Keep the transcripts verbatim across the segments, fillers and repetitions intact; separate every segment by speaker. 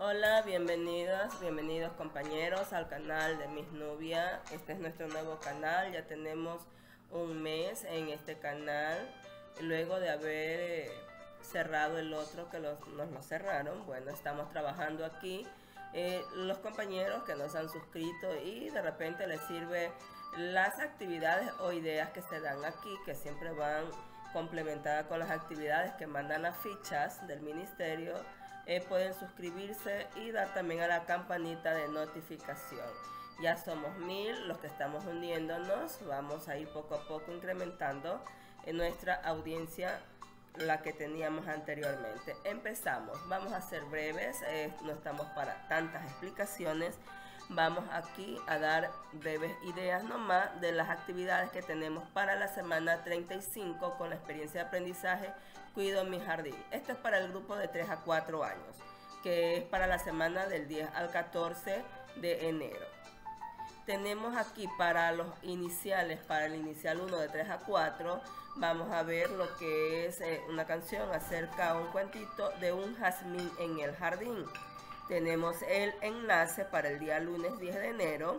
Speaker 1: Hola, bienvenidas, bienvenidos compañeros al canal de Miss Nubia. Este es nuestro nuevo canal, ya tenemos un mes en este canal, luego de haber eh, cerrado el otro que los, nos lo cerraron. Bueno, estamos trabajando aquí, eh, los compañeros que nos han suscrito y de repente les sirve las actividades o ideas que se dan aquí, que siempre van complementadas con las actividades que mandan las fichas del ministerio. Eh, pueden suscribirse y dar también a la campanita de notificación. Ya somos mil los que estamos uniéndonos, vamos a ir poco a poco incrementando en nuestra audiencia la que teníamos anteriormente. Empezamos, vamos a ser breves, eh, no estamos para tantas explicaciones. Vamos aquí a dar breves ideas nomás de las actividades que tenemos para la semana treinta y cinco con la experiencia de aprendizaje Cuido mi jardín. Esto es para el grupo de tres a cuatro años, que es para la semana del diez al catorce de enero. Tenemos aquí para los iniciales, para el inicial uno de tres a cuatro, vamos a ver lo que es eh, una canción acerca de un cuentito de un jazmín en el jardín. Tenemos el enlace para el día lunes diez de enero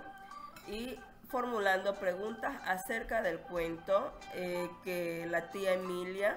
Speaker 1: y formulando preguntas acerca del cuento eh, que la tía Emilia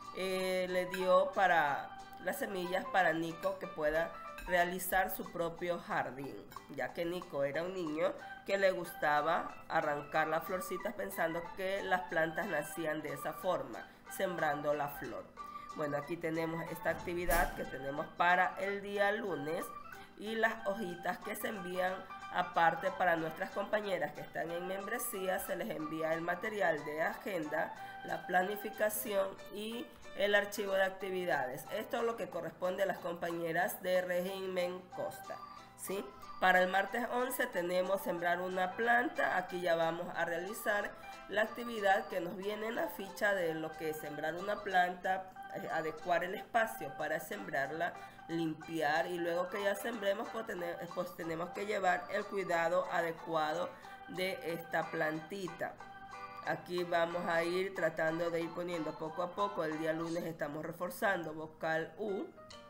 Speaker 1: eh, le dio para las semillas para Nico, que pueda realizar su propio jardín, ya que Nico era un niño que le gustaba arrancar las florcitas pensando que las plantas nacían de esa forma, sembrando la flor. Bueno, aquí tenemos esta actividad que tenemos para el día lunes y las hojitas que se envían aparte para nuestras compañeras que están en membresía. Se les envía el material de agenda, la planificación y el archivo de actividades. Esto es lo que corresponde a las compañeras de régimen Costa, ¿sí? Para el martes once tenemos sembrar una planta. Aquí ya vamos a realizar la actividad que nos viene en la ficha de lo que es sembrar una planta, adecuar el espacio para sembrarla, limpiar, y luego que ya sembremos pues, tener, pues tenemos que llevar el cuidado adecuado de esta plantita. Aquí vamos a ir tratando de ir poniendo poco a poco. El día lunes estamos reforzando vocal U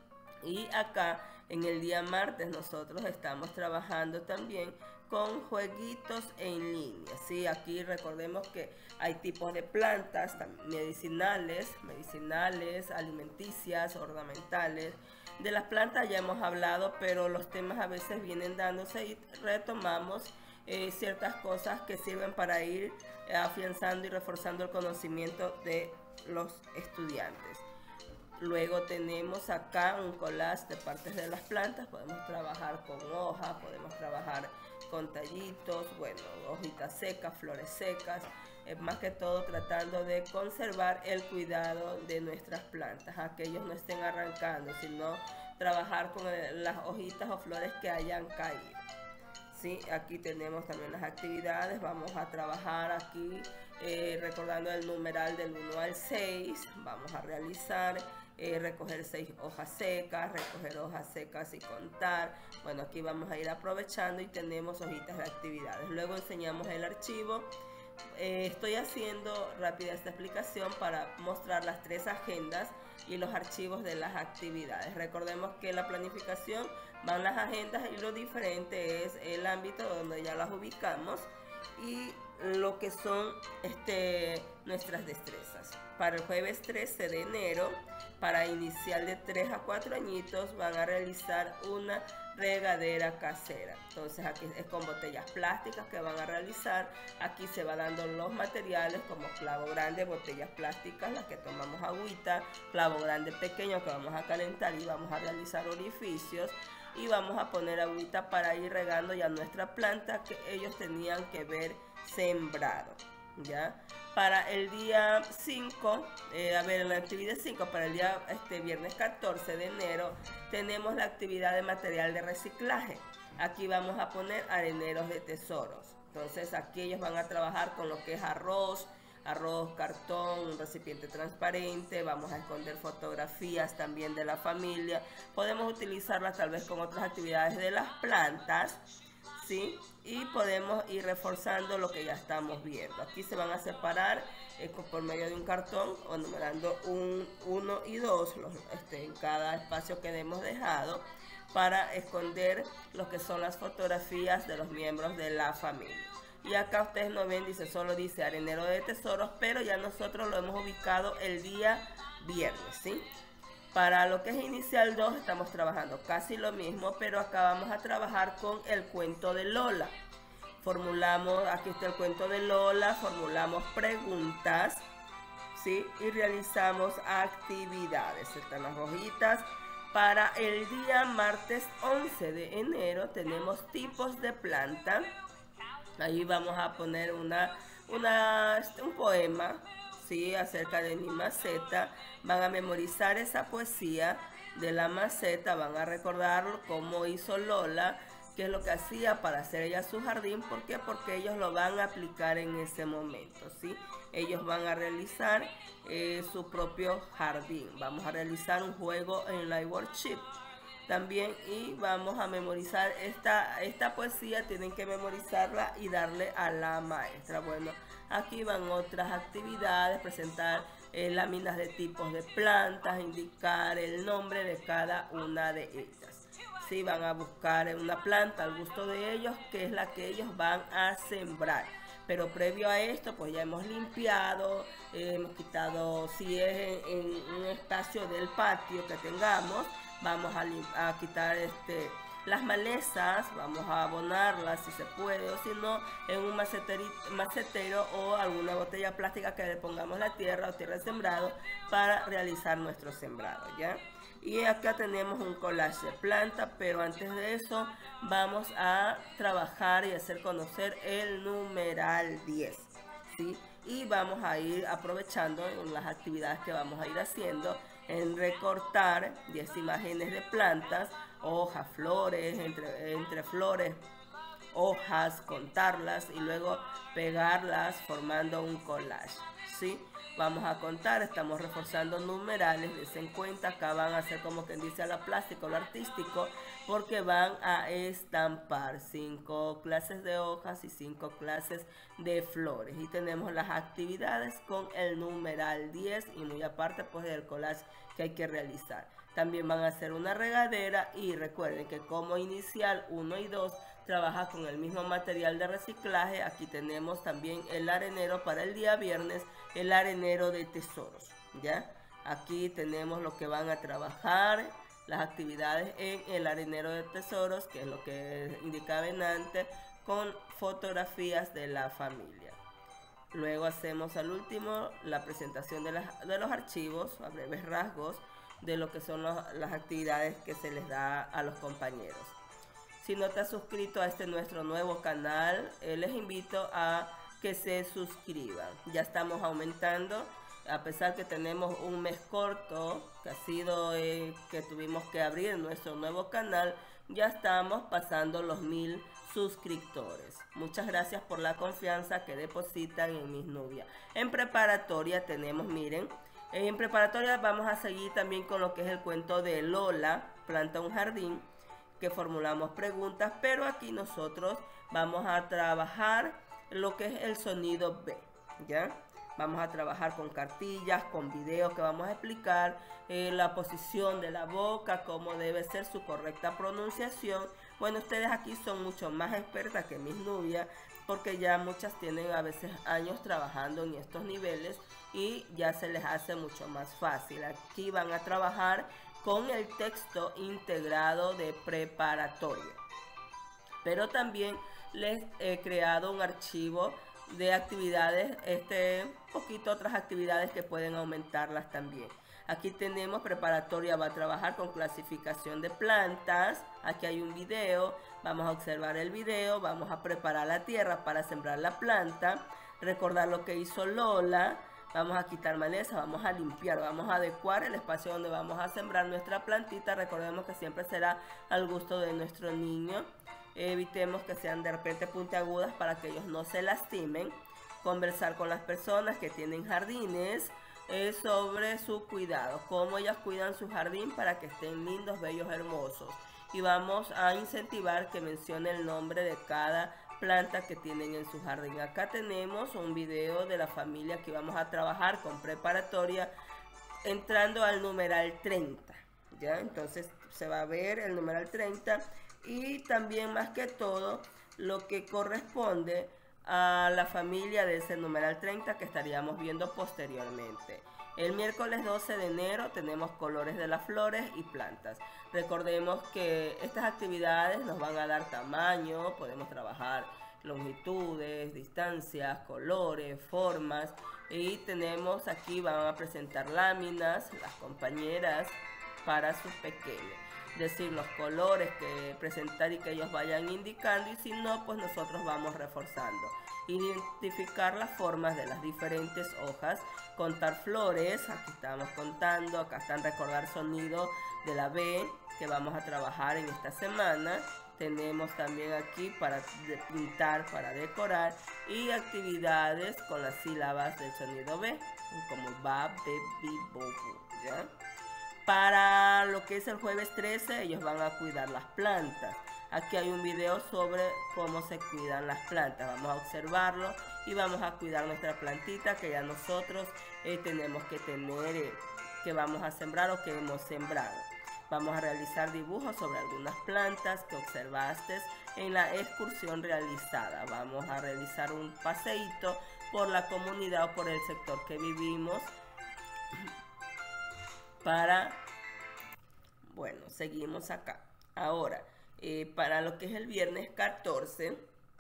Speaker 1: y acá en el día martes nosotros estamos trabajando también con jueguitos en línea, ¿sí? Aquí recordemos que hay tipos de plantas medicinales, medicinales, alimenticias, ornamentales. De las plantas ya hemos hablado, pero los temas a veces vienen dándose y retomamos eh, ciertas cosas que sirven para ir afianzando y reforzando el conocimiento de los estudiantes. Luego tenemos acá un collage de partes de las plantas. Podemos trabajar con hojas, podemos trabajar con tallitos, bueno, hojitas secas, flores secas, eh, más que todo tratando de conservar el cuidado de nuestras plantas, a que ellos no estén arrancando, sino trabajar con el, las hojitas o flores que hayan caído. Sí, aquí tenemos también las actividades. Vamos a trabajar aquí eh, recordando el numeral del uno al seis. Vamos a realizar Eh, recoger seis hojas secas, recoger hojas secas y contar. Bueno, aquí vamos a ir aprovechando y tenemos hojitas de actividades. Luego enseñamos el archivo. Eh, estoy haciendo rápida esta explicación para mostrar las tres agendas y los archivos de las actividades. Recordemos que la planificación van las agendas y lo diferente es el ámbito donde ya las ubicamos y lo que son este, nuestras destrezas. Para el jueves trece de enero, para inicial de tres a cuatro añitos, van a realizar una regadera casera. Entonces aquí es con botellas plásticas que van a realizar. Aquí se va dando los materiales como clavo grande, botellas plásticas, las que tomamos agüita, clavo grande pequeño que vamos a calentar y vamos a realizar orificios. Y vamos a poner agüita para ir regando ya nuestra planta que ellos tenían que ver sembrado, ¿ya? Para el día cinco, eh, a ver, en la actividad cinco, para el día este viernes catorce de enero, tenemos la actividad de material de reciclaje. Aquí vamos a poner areneros de tesoros. Entonces aquí ellos van a trabajar con lo que es arroz, arroz, cartón, un recipiente transparente. Vamos a esconder fotografías también de la familia. Podemos utilizarlas tal vez con otras actividades de las plantas, ¿sí? Y podemos ir reforzando lo que ya estamos viendo. Aquí se van a separar eh, por medio de un cartón o numerando un uno y dos los, este, en cada espacio que hemos dejado. para esconder lo que son las fotografías de los miembros de la familia. Y acá ustedes no ven, dice, solo dice arenero de tesoros, pero ya nosotros lo hemos ubicado el día viernes, ¿sí? Para lo que es inicial dos estamos trabajando casi lo mismo, pero acá vamos a trabajar con el cuento de Lola. Formulamos, aquí está el cuento de Lola, formulamos preguntas, ¿sí? Y realizamos actividades. Están las hojitas. Para el día martes once de enero tenemos tipos de planta. Ahí vamos a poner una, una, un poema, ¿sí? Acerca de mi maceta. Van a memorizar esa poesía de la maceta, van a recordar cómo hizo Lola, qué es lo que hacía para hacer ella su jardín. ¿Por qué? Porque ellos lo van a aplicar en ese momento, ¿sí? Ellos van a realizar eh, su propio jardín. Vamos a realizar un juego en Live Worksheet también y vamos a memorizar esta, esta poesía. Tienen que memorizarla y darle a la maestra. Bueno, aquí van otras actividades, presentar eh, láminas de tipos de plantas, indicar el nombre de cada una de ellas. Sí, van a buscar una planta al gusto de ellos, que es la que ellos van a sembrar. Pero previo a esto, pues ya hemos limpiado, eh, hemos quitado, si es en, en un espacio del patio que tengamos, vamos a, a quitar este, las malezas, vamos a abonarlas si se puede, o si no, en un macetero o alguna botella plástica que le pongamos la tierra o tierra de sembrado para realizar nuestro sembrado, ¿ya? Y acá tenemos un collage de planta, pero antes de eso vamos a trabajar y hacer conocer el numeral diez, ¿sí? Y vamos a ir aprovechando en las actividades que vamos a ir haciendo en recortar diez imágenes de plantas, hojas, flores, entre, entre flores, hojas, contarlas y luego pegarlas formando un collage, ¿sí? Vamos a contar, estamos reforzando numerales, desen cuenta, acá van a hacer como quien dice a la plástica o lo artístico, porque van a estampar cinco clases de hojas y cinco clases de flores. Y tenemos las actividades con el numeral diez y muy aparte pues del collage que hay que realizar. También van a hacer una regadera y recuerden que como inicial uno y dos trabaja con el mismo material de reciclaje. Aquí tenemos también el arenero para el día viernes, el arenero de tesoros, ¿ya? Aquí tenemos lo que van a trabajar, las actividades en el arenero de tesoros, que es lo que indicaba antes, con fotografías de la familia. Luego hacemos al último la presentación de, las, de los archivos, a breves rasgos, de lo que son los, las actividades que se les da a los compañeros. Si no te has suscrito a este nuestro nuevo canal, eh, les invito a que se suscriban. Ya estamos aumentando, a pesar que tenemos un mes corto, que ha sido eh, que tuvimos que abrir nuestro nuevo canal, ya estamos pasando los mil suscriptores. Muchas gracias por la confianza que depositan en Miss Nubia. En preparatoria tenemos, miren, en preparatoria vamos a seguir también con lo que es el cuento de Lola, planta un jardín, que formulamos preguntas, pero aquí nosotros vamos a trabajar lo que es el sonido B, ¿ya? Vamos a trabajar con cartillas, con videos que vamos a explicar eh, la posición de la boca, cómo debe ser su correcta pronunciación. Bueno, ustedes aquí son mucho más expertas que Miss Nubia, porque ya muchas tienen a veces años trabajando en estos niveles y ya se les hace mucho más fácil. Aquí van a trabajar con el texto integrado de preparatoria, pero también les he creado un archivo de actividades, este poquito otras actividades que pueden aumentarlas también. Aquí tenemos preparatoria, va a trabajar con clasificación de plantas. Aquí hay un video, vamos a observar el video, vamos a preparar la tierra para sembrar la planta, recordar lo que hizo Lola. Vamos a quitar maleza, vamos a limpiar, vamos a adecuar el espacio donde vamos a sembrar nuestra plantita. Recordemos que siempre será al gusto de nuestro niño. Evitemos que sean de repente puntiagudas para que ellos no se lastimen. Conversar con las personas que tienen jardines eh, sobre su cuidado, cómo ellas cuidan su jardín para que estén lindos, bellos, hermosos. Y vamos a incentivar que mencione el nombre de cada planta que tienen en su jardín. Acá tenemos un video de la familia que vamos a trabajar con preparatoria, entrando al numeral treinta, ¿ya? Entonces se va a ver el numeral treinta y también más que todo lo que corresponde a la familia de ese numeral treinta que estaríamos viendo posteriormente. El miércoles doce de enero tenemos colores de las flores y plantas. Recordemos que estas actividades nos van a dar tamaño, podemos trabajar longitudes, distancias, colores, formas, y tenemos aquí, van a presentar láminas las compañeras para sus pequeños, decir los colores que presentar y que ellos vayan indicando, y si no, pues nosotros vamos reforzando. Identificar las formas de las diferentes hojas, contar flores, aquí estamos contando, acá están recordar sonido de la B que vamos a trabajar en esta semana. Tenemos también aquí para pintar, para decorar, y actividades con las sílabas del sonido B, como ba, be, bi, bo, bu, ¿ya? Para lo que es el jueves trece, ellos van a cuidar las plantas. Aquí hay un video sobre cómo se cuidan las plantas. Vamos a observarlo y vamos a cuidar nuestra plantita que ya nosotros eh, tenemos que tener, eh, que vamos a sembrar o que hemos sembrado. Vamos a realizar dibujos sobre algunas plantas que observaste en la excursión realizada. Vamos a realizar un paseíto por la comunidad o por el sector que vivimos para, bueno, seguimos acá. Ahora, eh, para lo que es el viernes catorce,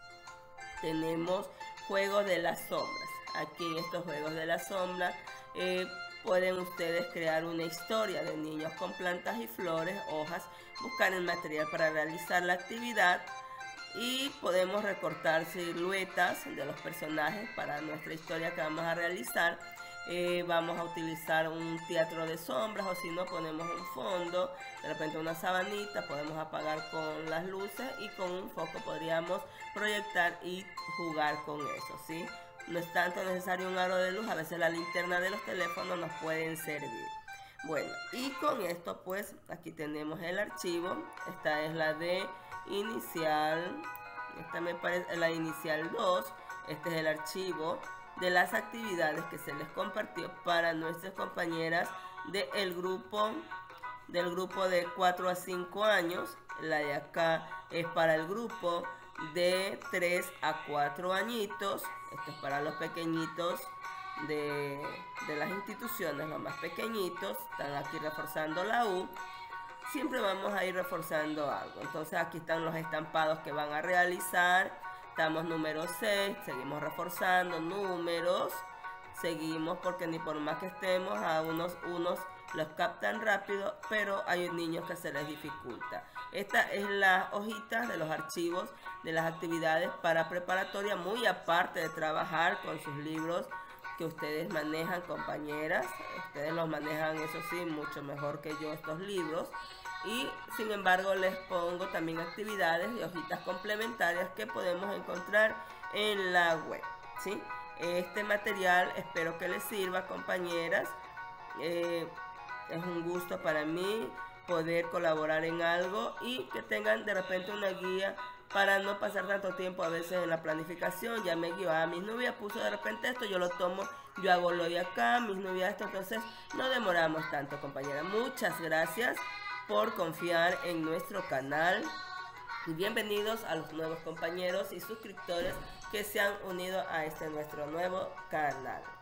Speaker 1: tenemos juegos de las sombras. Aquí en estos juegos de la sombra, eh, pueden ustedes crear una historia de niños con plantas y flores, hojas, buscar el material para realizar la actividad y podemos recortar siluetas de los personajes para nuestra historia que vamos a realizar. Eh, vamos a utilizar un teatro de sombras, o si no ponemos un fondo, de repente una sabanita, podemos apagar con las luces y con un foco podríamos proyectar y jugar con eso, ¿sí? No es tanto necesario un aro de luz, a veces la linterna de los teléfonos nos pueden servir. Bueno, y con esto pues aquí tenemos el archivo. Esta es la de inicial, esta me parece la inicial dos. Este es el archivo de las actividades que se les compartió para nuestras compañeras del grupo del grupo de cuatro a cinco años. La de acá es para el grupo de tres a cuatro añitos. Esto es para los pequeñitos de, de las instituciones, los más pequeñitos. Están aquí reforzando la U. Siempre vamos a ir reforzando algo. Entonces aquí están los estampados que van a realizar. Estamos número seis, seguimos reforzando números. Seguimos porque ni por más que estemos, a unos, unos los captan rápido, pero hay niños que se les dificulta. Esta es la hojita de los archivos de las actividades para preparatoria, muy aparte de trabajar con sus libros que ustedes manejan, compañeras. Ustedes los manejan, eso sí, mucho mejor que yo estos libros. Y sin embargo les pongo también actividades y hojitas complementarias que podemos encontrar en la web, ¿sí? Este material espero que les sirva, compañeras. Eh, es un gusto para mí poder colaborar en algo y que tengan de repente una guía para no pasar tanto tiempo a veces en la planificación. Ya me guió, a mis novias puso de repente esto, yo lo tomo, yo hago lo de acá, mis novias esto, entonces no demoramos tanto, compañeras. Muchas gracias por confiar en nuestro canal y bienvenidos a los nuevos compañeros y suscriptores que se han unido a este nuestro nuevo canal.